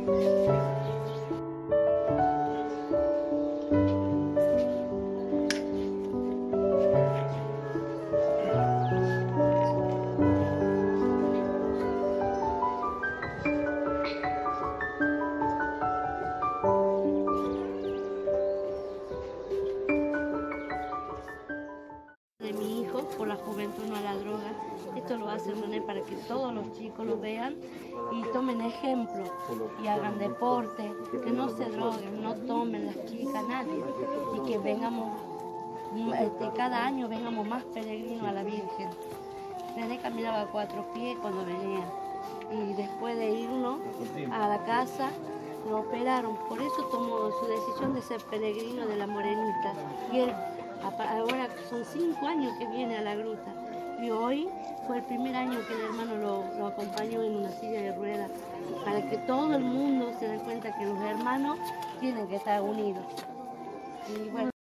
De mi hijo por la juventud no a la droga. Esto lo hace René para que todos los chicos lo vean y tomen ejemplo y hagan deporte, que no se droguen, no tomen las chicas, nadie, y que vengamos, cada año vengamos más peregrinos a la Virgen. René caminaba a 4 pies cuando venía y después de irnos a la casa lo operaron, por eso tomó su decisión de ser peregrino de la Morenita. Y él ahora son 5 años que viene a la gruta y hoy fue el primer año que el hermano lo acompañó en una silla de ruedas para que todo el mundo se dé cuenta que los hermanos tienen que estar unidos. Y bueno,